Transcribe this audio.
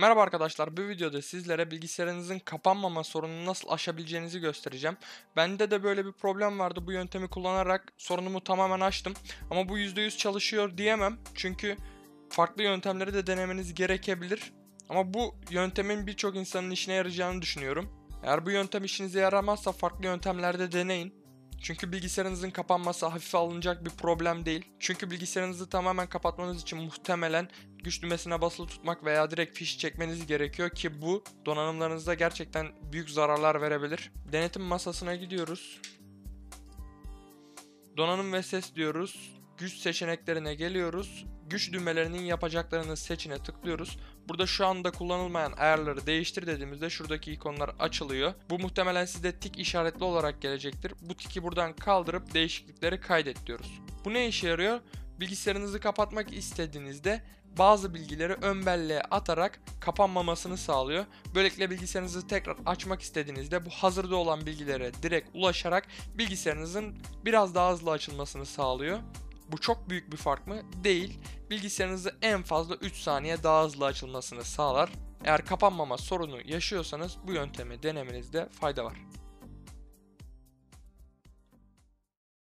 Merhaba arkadaşlar, bu videoda sizlere bilgisayarınızın kapanmama sorununu nasıl aşabileceğinizi göstereceğim. Bende de böyle bir problem vardı. Bu yöntemi kullanarak sorunumu tamamen aştım. Ama bu %100 çalışıyor diyemem. Çünkü farklı yöntemleri de denemeniz gerekebilir. Ama bu yöntemin birçok insanın işine yarayacağını düşünüyorum. Eğer bu yöntem işinize yaramazsa farklı yöntemlerde deneyin. Çünkü bilgisayarınızın kapanması hafife alınacak bir problem değil. Çünkü bilgisayarınızı tamamen kapatmanız için muhtemelen güç düğmesine basılı tutmak veya direkt fiş çekmeniz gerekiyor ki bu donanımlarınızda gerçekten büyük zararlar verebilir. Denetim masasına gidiyoruz. Donanım ve ses diyoruz. Güç seçeneklerine geliyoruz. Güç düğmelerinin yapacaklarını seçine tıklıyoruz. Burada şu anda kullanılmayan ayarları değiştir dediğimizde şuradaki ikonlar açılıyor. Bu muhtemelen sizde tik işaretli olarak gelecektir. Bu tiki buradan kaldırıp değişiklikleri kaydet diyoruz. Bu ne işe yarıyor? Bilgisayarınızı kapatmak istediğinizde bazı bilgileri ön belleğe atarak kapanmamasını sağlıyor. Böylelikle bilgisayarınızı tekrar açmak istediğinizde bu hazırda olan bilgilere direkt ulaşarak bilgisayarınızın biraz daha hızlı açılmasını sağlıyor. Bu çok büyük bir fark mı? Değil. Bilgisayarınızı en fazla 3 saniye daha hızlı açılmasını sağlar. Eğer kapanmama sorunu yaşıyorsanız bu yöntemi denemenizde fayda var.